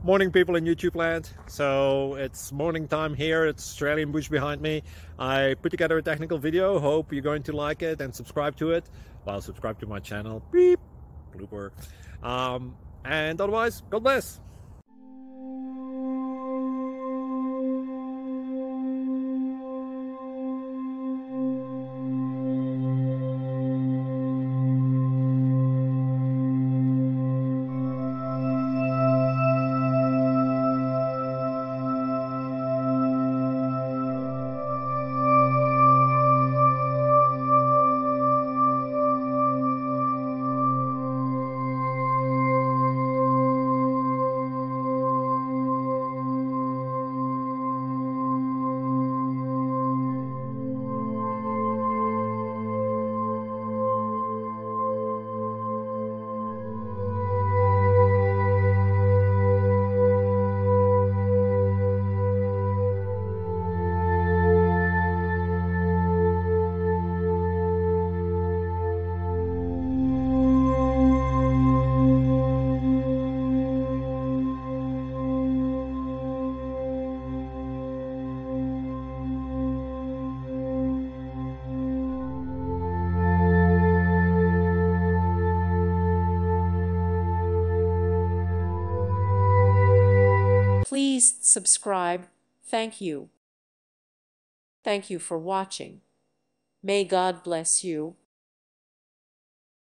Morning, people in YouTube land. So it's morning time here. It's Australian bush behind me. I put together a technical video. Hope you're going to like it and subscribe to it. Well, subscribe to my channel. Beep. Blooper. And otherwise, God bless. Please subscribe. Thank you. Thank you for watching. May God bless you.